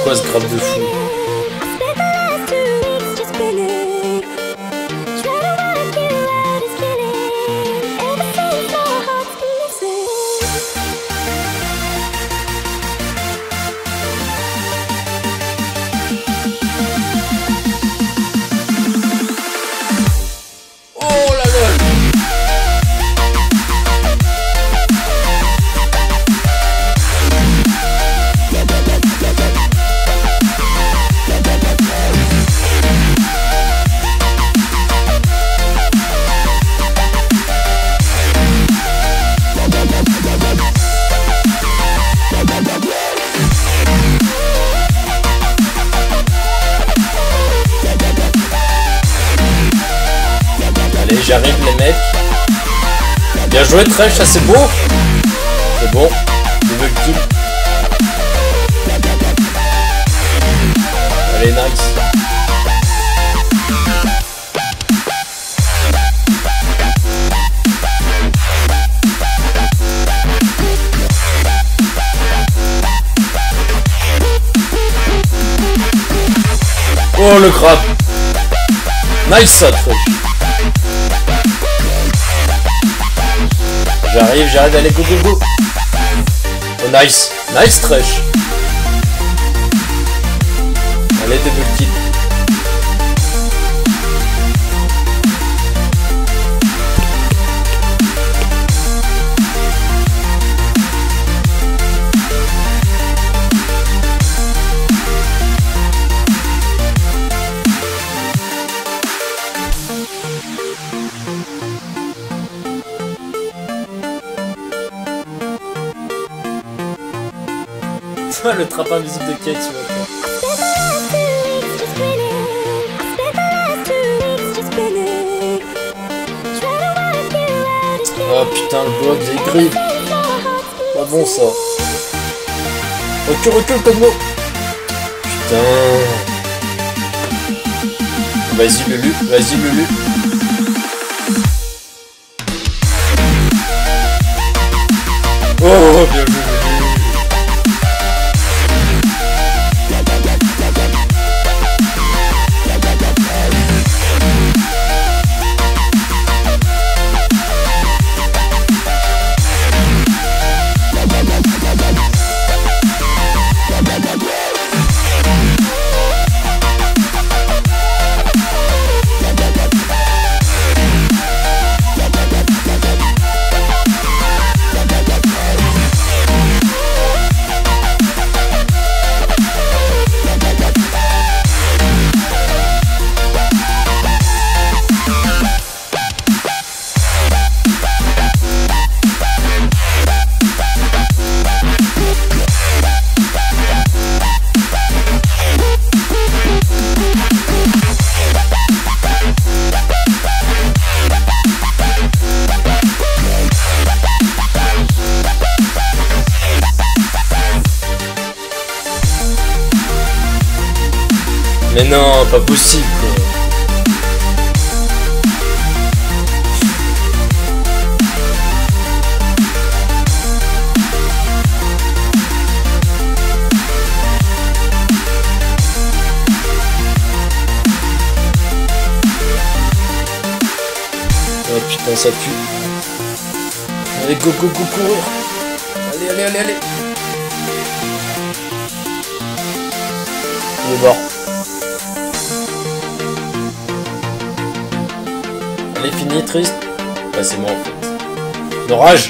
quoi ce grave de fou? J'arrive les mecs. Bien joué Trèche, ça c'est beau. C'est bon. Double kill. Allez, nice. Oh le crabe. Nice ça Trèche. J'arrive, allez, go, go, go. Oh, nice. Nice, Trèche. Allez, double kill. Le trap invisible de Kate, tu vois. Oh putain, le bloc des griffes. Pas bon ça. Recule, Cosmo. Putain. Vas-y, Lulu. Oh, bien joué. Mais non, pas possible quoi. Oh putain, ça pue. Allez, go, courir. Allez. Il est mort. Allez, fini, triste. Bah, c'est moi en fait. L'orage.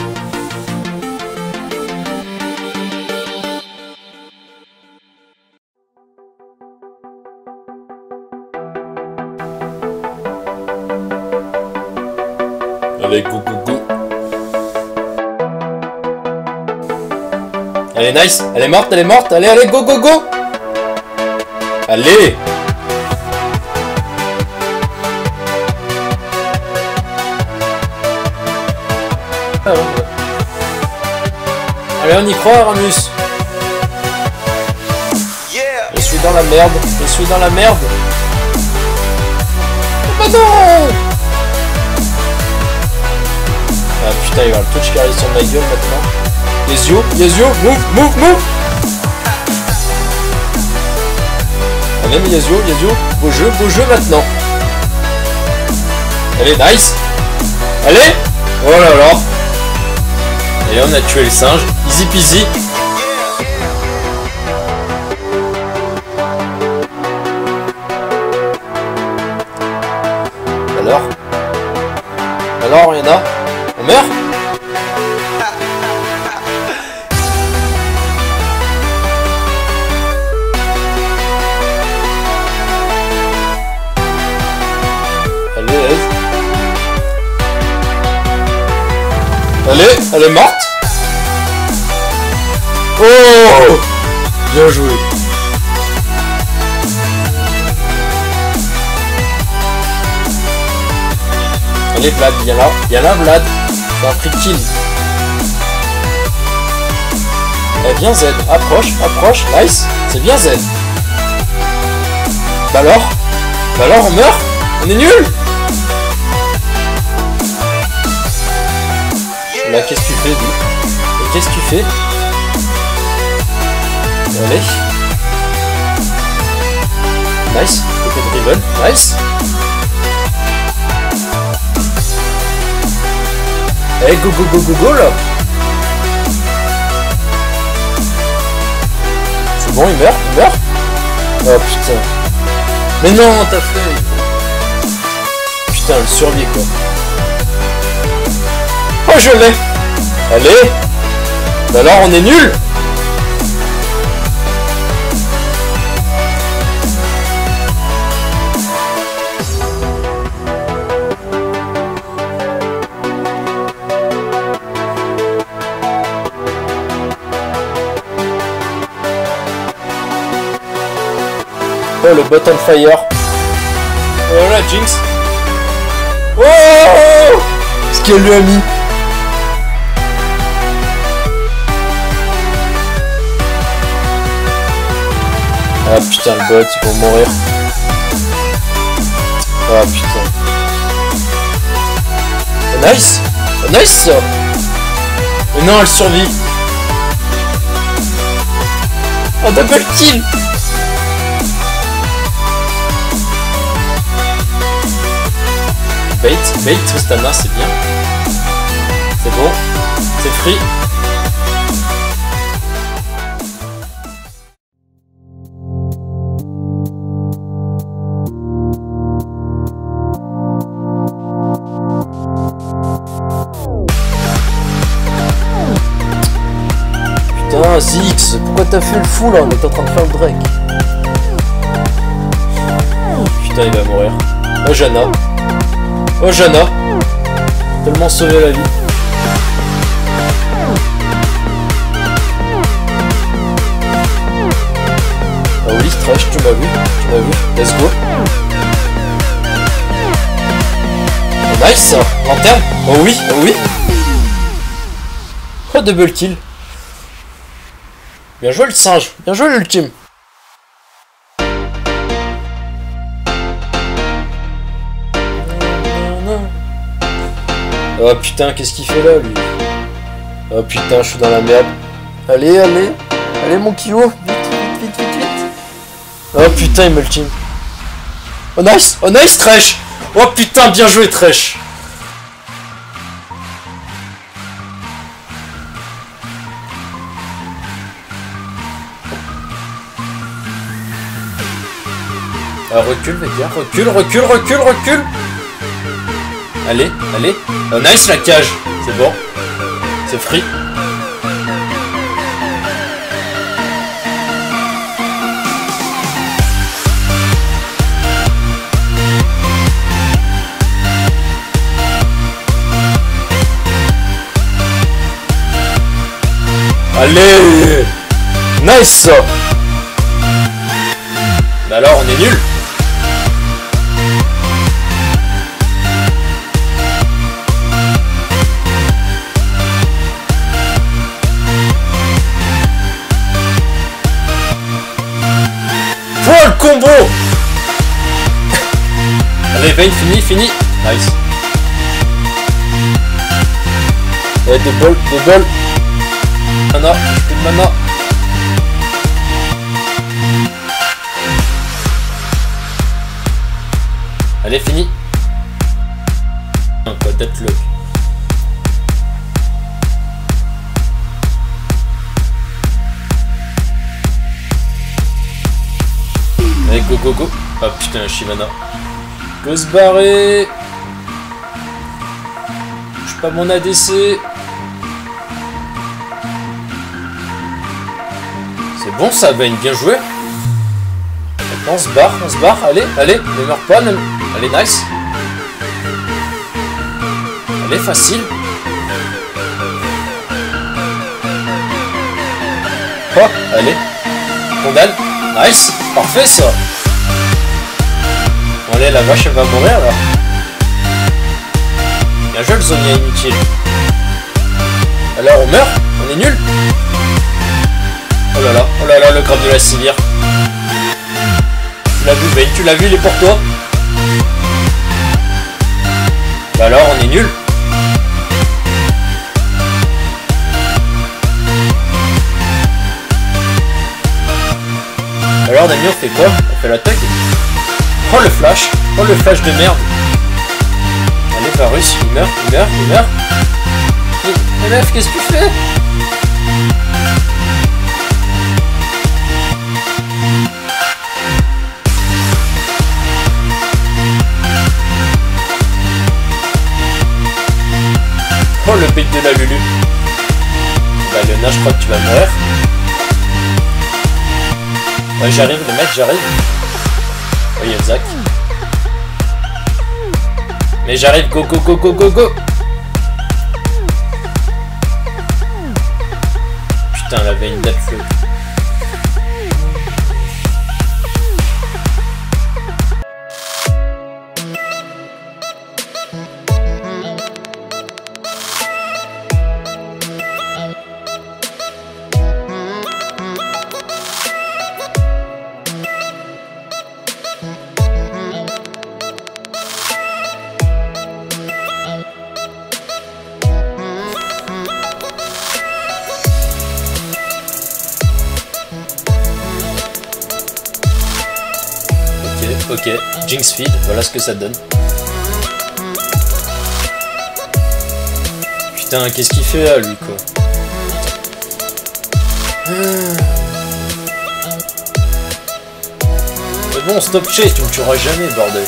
Allez, go. Allez, nice. Elle est morte. Allez, go. Allez. Allez, on y croit, Ramus. Je suis dans la merde. Oh non. Ah putain, il va y avoir le touch qui arrive sur ma gueule maintenant. Yes yo, move. Allez, mais Yasuo, beau jeu maintenant. Allez, nice. Allez. Oh là là. Et on a tué le singe. Easy peasy. Alors, il y en a. On meurt? Allez, elle est morte. Oh, bien joué. Allez Vlad, viens là Vlad. C'est un free kill. Eh bien Z, approche, nice. C'est bien Z. Bah alors on meurt. On est nul. Là, qu'est-ce que tu fais, lui? Et qu'est-ce que tu fais? Allez. Nice. Côté driven. Nice. Allez, go là. C'est bon, il meurt. Oh putain. Mais non, t'as fait. Putain, le survie quoi. Oh, je l'ai. Allez. Bah alors, on est nul. Oh, le bot on fire. Oh la Jinx. Oh, ce qu'elle lui a mis. Ah putain, le bot, ils vont mourir. Ah putain. Oh, nice. Oh, nice ça. Mais non, elle survit. Oh, double kill. Bait, Tristana, c'est bien. C'est bon. C'est free. Putain, Zix, pourquoi t'as fait le fou là? On est en train de faire le Drake. Putain, il va mourir. Oh, Jana. Oh, Jana. Tellement sauvé la vie. Oh oui, Trash, tu m'as vu. Let's go. Oh, nice. Lanterne. Oh oui. Oh, double kill. Bien joué le singe. Bien joué l'ultime. Oh putain, qu'est-ce qu'il fait là, lui? Oh putain, je suis dans la merde. Allez mon Kyo, vite. Oh putain, il me ultime. Oh nice, Trash. Oh putain, bien joué, Trash. Recule, les gars, recule. Allez. Oh, nice la cage. C'est bon. C'est free. Allez. Nice. Bah alors on est nul. Oh le combo. Allez Vayne, fini. Nice. Ouais, double. Mana, plus de mana. Allez, fini. Quoi, deadlock. Allez, go, go, go. Ah putain, Shivana. Go se barrer. Je suis pas mon ADC. C'est bon ça, Vayne, bien joué. On se barre, allez, allez, ne meurs pas, ne... allez, nice. Allez, facile. Oh, allez, condamne, nice, parfait ça. Bon, allez, la vache elle va mourir là. Bien joué le Zonia inutile. Alors on meurt, on est nul. Oh là là, le grave de la civière. Tu l'as vu, Vayne, tu l'as vu, il est pour toi. Bah alors, on est nul. Alors, Nami, on fait quoi? On fait l'attaque. Oh le flash de merde. Allez, Varus, il meurt. Mais meuf, qu'est-ce que tu fais? Oh le pic de la Lulu. Bah Léona, je crois que tu vas mourir. Ouais, j'arrive les mecs, j'arrive. Oh, il y a Zach. Mais j'arrive, go. Putain, la Vayne d'Atfeu. Ok, Jinx feed, voilà ce que ça donne. Putain, qu'est-ce qu'il fait là, lui, quoi. Mais bon, stop chase, tu me tueras jamais, bordel.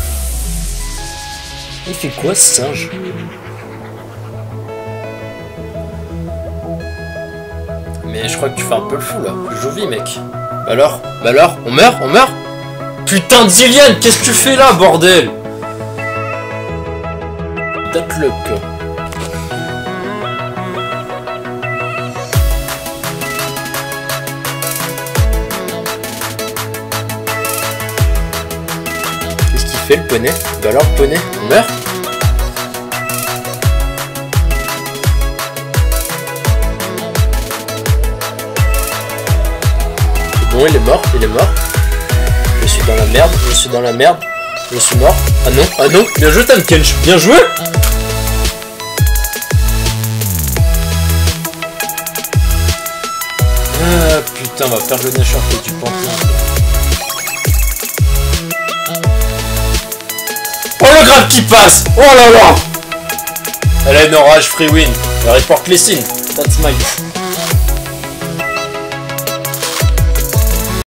Il fait quoi, ce singe? Mais je crois que tu fais un peu le fou, là. Je vis, mec. Bah alors, on meurt? Putain de Zillian, qu'est-ce que tu fais là, bordel? Deadlock. Qu'est-ce qu'il fait le poney? Bah alors, poney, on meurt? Bon, il est mort. Je suis dans la merde, je suis mort. Ah non, bien joué Tamkench, bien joué. Ah putain, on va faire le écharpé du pantin. Oh le grave qui passe. Oh là là. Elle a une orage free win. Elle reporte les signes. That's my